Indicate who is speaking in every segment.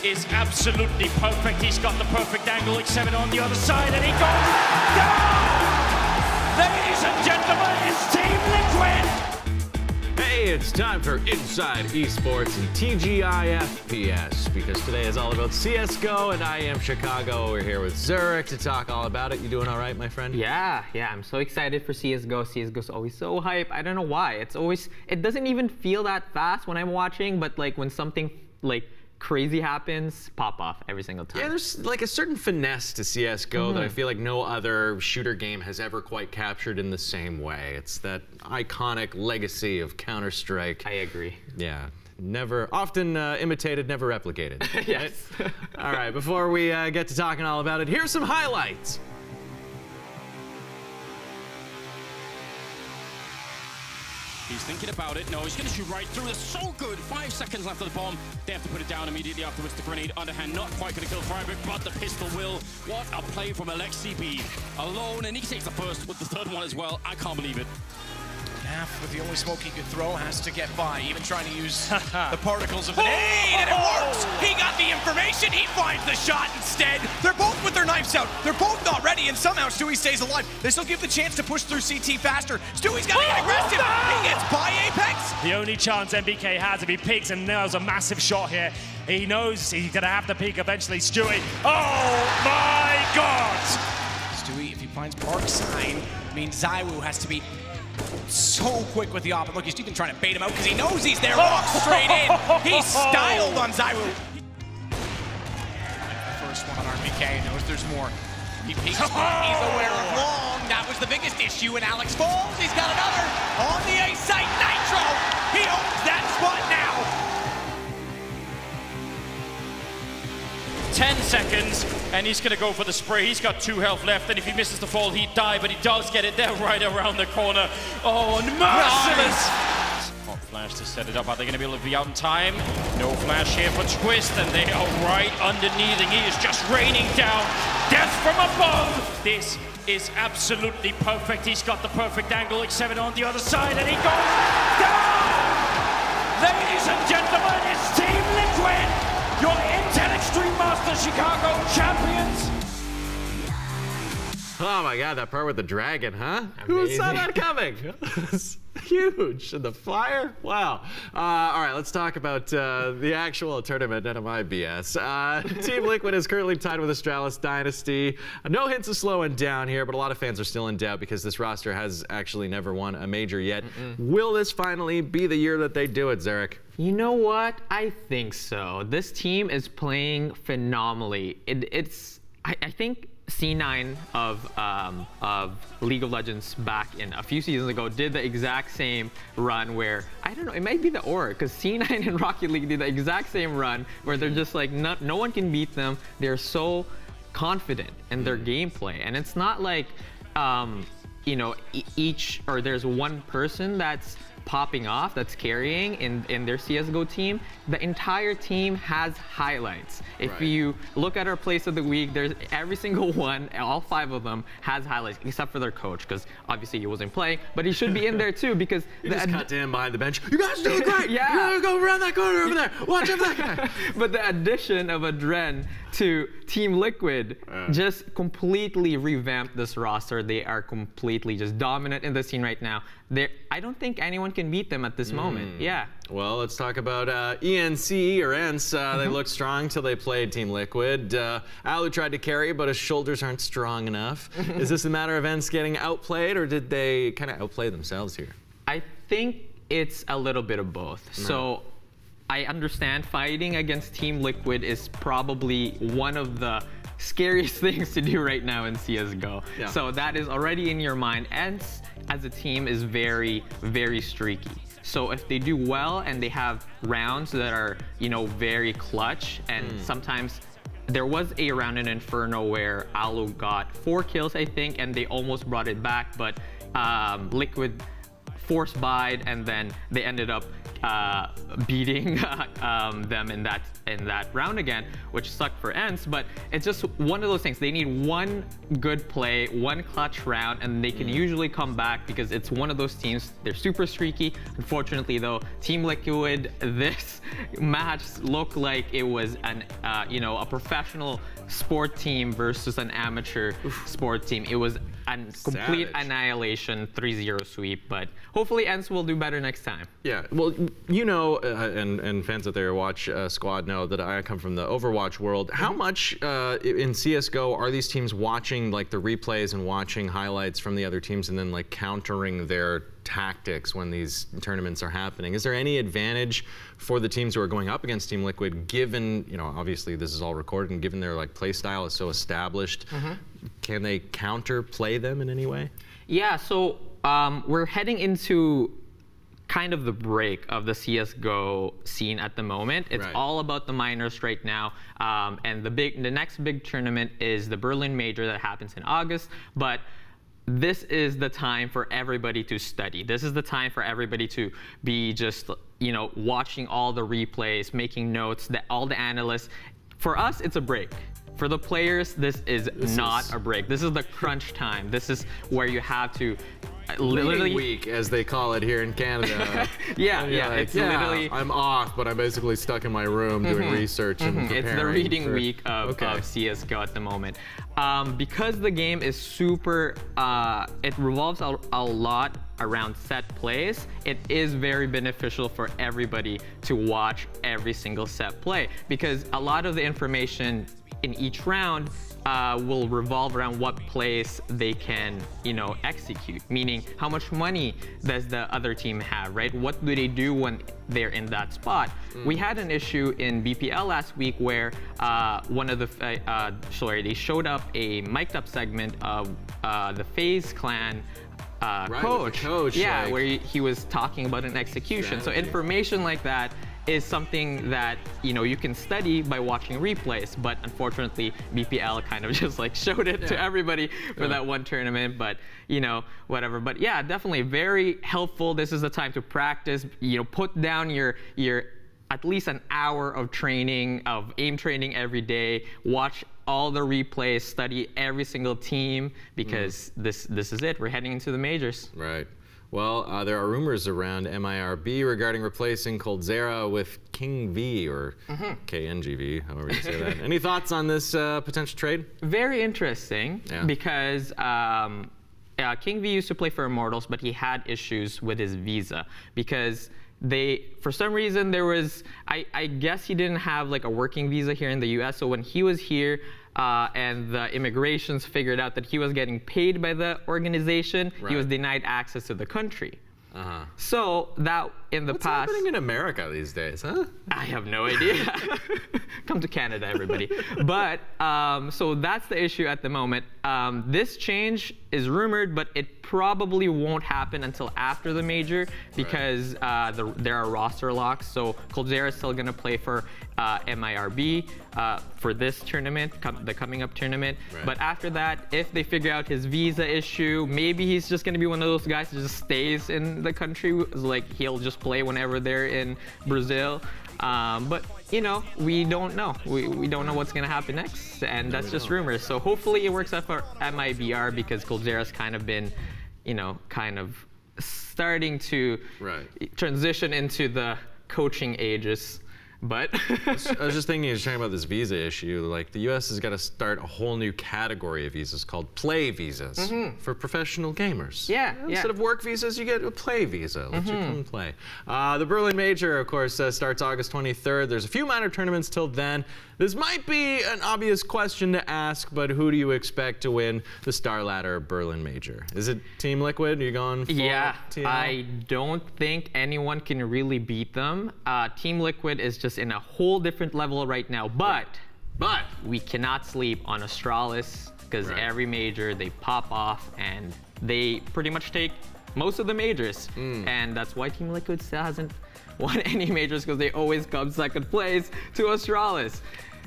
Speaker 1: is absolutely perfect. He's got the perfect angle, X7 on the other side, and he goes down! Ladies and gentlemen, it's Team Liquid!
Speaker 2: Hey, it's time for Inside Esports and TGIFPS, because today is all about CSGO and IEM Chicago. We're here with Zurich to talk all about it. You doing all right, my friend?
Speaker 3: Yeah, I'm so excited for CSGO. CSGO's always so hype. I don't know why. It doesn't even feel that fast when I'm watching, but like when something like crazy happens, pop off every single time.
Speaker 2: Yeah, there's like a certain finesse to CSGO that I feel like no other shooter game has ever quite captured in the same way. It's that iconic legacy of Counter-Strike.
Speaker 3: I agree.
Speaker 2: Yeah. Often imitated, never replicated.
Speaker 3: Yes.
Speaker 2: Right? All right, before we get to talking all about it, here's some highlights.
Speaker 1: He's thinking about it. No, he's going to shoot right through. It's so good. 5 seconds left of the bomb. They have to put it down immediately afterwards. The grenade underhand, not quite going to kill Freiburg, but the pistol will. What a play from Alexi B. Alone, and he takes the first with the third one as well. I can't believe it.
Speaker 4: Half with the only smoke he could throw has to get by, even trying to use the particles of the nade, and it works! He got the information, he finds the shot instead! They're both with their knives out, they're both not ready, and somehow Stewie stays alive. This will give the chance to push through CT faster. Stewie's got to get aggressive! He gets by Apex!
Speaker 5: The only chance MBK has if he peeks and nails a massive shot here. He knows he's going to have to peek eventually. Stewie, oh my God!
Speaker 4: Stewie, if he finds Park sign, means Zywoo has to be so quick with the op. And look, he's even trying to bait him out because he knows he's there. Walks straight in. He's styled on Zywoo. First one on RBK. Knows there's more. He peeks. He's aware of long. That was the biggest issue. And Alex falls. He's got another on the A site. Nitro. He owns that spot now.
Speaker 1: 10 seconds, and he's going to go for the spray. He's got 2 health left, and if he misses the fall, he'd die, but he does get it there right around the corner. Oh, and merciless! Hot flash to set it up. Are they going to be able to be out in time? No flash here for Twist, and they are right underneath, and he is just raining down death from above. This is absolutely perfect. He's got the perfect angle, X7 on the other side, and he goes down! Ladies and gentlemen, it's Team Liquid! Your Intel Extreme Master Chicago champions!
Speaker 2: Oh my God, that part with the dragon, huh? Who saw that coming? It's huge. And the fire? Wow. All right, let's talk about the actual tournament, none of my BS. Team Liquid is currently tied with Astralis Dynasty. No hints of slowing down here, but a lot of fans are still in doubt because this roster has actually never won a major yet. Will this finally be the year that they do it, Zurich?
Speaker 3: You know what? I think so. This team is playing phenomenally. I think C9 of League of Legends back in a few seasons ago did the exact same run where, I don't know, it might be the aura, because C9 and Rocket League did the exact same run where they're just like, no one can beat them. They're so confident in their gameplay. And it's not like, you know, there's one person that's popping off, that's carrying in their CSGO team. The entire team has highlights. If you look at our place of the week, there's every single one, all 5 of them has highlights, except for their coach, because obviously he wasn't playing, but he should be in there too, because
Speaker 2: you just cut to him behind the bench. You guys doing great!
Speaker 3: Yeah.
Speaker 2: You gotta go around that corner over there. Watch out for that guy.
Speaker 3: But the addition of Adren to Team Liquid just completely revamped this roster. They are completely just dominant in the scene right now. I don't think anyone can beat them at this moment. Yeah.
Speaker 2: Well, let's talk about ENCE or ENCE. They looked strong till they played Team Liquid. Alu tried to carry, but his shoulders aren't strong enough. Is this a matter of ENCE getting outplayed, or did they kind of outplay themselves here?
Speaker 3: I think it's a little bit of both. So I understand fighting against Team Liquid is probably one of the scariest things to do right now in CSGO. Yeah. So that is already in your mind. ENCE as a team is very, very streaky. So if they do well and they have rounds that are, you know, very clutch, and sometimes there was a round in Inferno where Alu got 4 kills, I think, and they almost brought it back, but Liquid force buyed, and then they ended up beating them in that round again, which sucked for ENCE. But it's just one of those things. They need one good play, one clutch round, and they can usually come back because it's one of those teams. They're super streaky. Unfortunately, though, Team Liquid, this match looked like it was an a professional sport team versus an amateur sport team. It was a complete annihilation, 3-0 sweep, but hopefully ENCE will do better next time.
Speaker 2: Yeah, well, you know, and fans out there who watch Squad know that I come from the Overwatch world. How much in CSGO are these teams watching like the replays and watching highlights from the other teams and then like countering their tactics when these tournaments are happening? Is there any advantage for the teams who are going up against Team Liquid, given, you know, obviously this is all recorded, and given their like play style is so established? Can they counter play them in any way?
Speaker 3: Yeah, so we're heading into kind of the break of the CSGO scene at the moment. It's all about the minors right now, and the next big tournament is the Berlin Major that happens in August. But this is the time for everybody to study. This is the time for everybody to be just, you know, watching all the replays, making notes, all the analysts. For us, it's a break. For the players, this is not a break. This is the crunch time. This is where you have to literally
Speaker 2: week, as they call it here in Canada.
Speaker 3: yeah,
Speaker 2: like,
Speaker 3: it's literally.
Speaker 2: I'm off, but I'm basically stuck in my room doing research and preparing.
Speaker 3: It's the reading week of CSGO at the moment. Because the game is super, it revolves a lot around set plays. It is very beneficial for everybody to watch every single set play, because a lot of the information in each round will revolve around what plays they can, you know, execute. Meaning, how much money does the other team have, right? What do they do when they're in that spot? We had an issue in BPL last week where one of the, they showed up a mic'd up segment of the FaZe clan coach. Yeah, like, where he was talking about an execution. So information like that is something that, you know, you can study by watching replays, but unfortunately BPL kind of just like showed it to everybody for that one tournament. But, you know, whatever. But yeah, definitely very helpful. This is the time to practice, you know, put down your at least an hour of training, of aim training every day, watch all the replays, study every single team, because this is it. We're heading into the majors.
Speaker 2: Right. Well, there are rumors around MIRB regarding replacing Coldzera with King V, or KNGV, however you say that. Any thoughts on this potential trade?
Speaker 3: Very interesting, because King V used to play for Immortals, but he had issues with his visa, because for some reason there was, I guess he didn't have like a working visa here in the US, so when he was here, and the immigrations figured out that he was getting paid by the organization, he was denied access to the country. So that in the past...
Speaker 2: What's happening in America these days, huh?
Speaker 3: I have no idea. Come to Canada, everybody. But, so that's the issue at the moment. This change is rumored, but it probably won't happen until after the major, because there are roster locks. So Coldzera is still going to play for MIRB for this tournament, the coming up tournament. But after that, if they figure out his visa issue, maybe he's just going to be one of those guys who just stays in the country. Like, he'll just play whenever they're in Brazil. But, you know, we don't know. We don't know what's going to happen next, and that's just rumors. So hopefully it works out for MIBR, because Coldzera's kind of been, you know, kind of starting to transition into the coaching ages. But
Speaker 2: I was just thinking, you're talking about this visa issue, like the US has got to start a whole new category of visas called play visas for professional gamers. Instead of work visas, you get a play visa. Let you come and play. The Berlin Major, of course, starts August 23rd. There's a few minor tournaments till then. This might be an obvious question to ask, but who do you expect to win the StarLadder Berlin Major? Is it Team Liquid? Are you going full TL?
Speaker 3: I don't think anyone can really beat them. Team Liquid is just in a whole different level right now, but we cannot sleep on Astralis, because every major they pop off and they pretty much take most of the majors, and that's why Team Liquid still hasn't won any majors, because they always come second place to Astralis.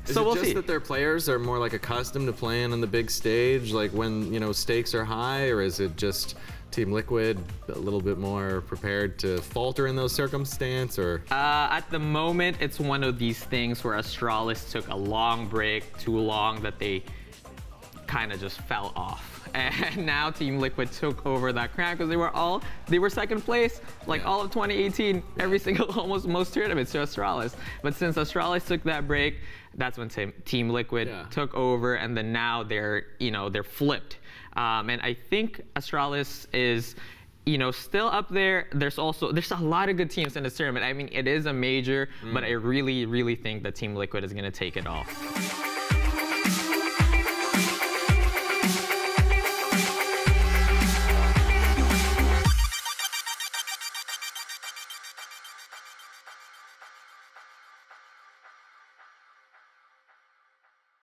Speaker 2: Is it just that their players are more like accustomed to playing on the big stage, like when, you know, stakes are high, or is it just Team Liquid a little bit more prepared to falter in those circumstances, or?
Speaker 3: At the moment, it's one of these things where Astralis took a long break, too long that they kind of just fell off. And now Team Liquid took over that crown because they were second place like all of 2018, every single, almost most tournaments to Astralis. But since Astralis took that break, that's when Team Liquid took over, and then now they're flipped. And I think Astralis is, you know, still up there. There's a lot of good teams in this tournament. I mean, it is a major, but I really, really think that Team Liquid is going to take it all.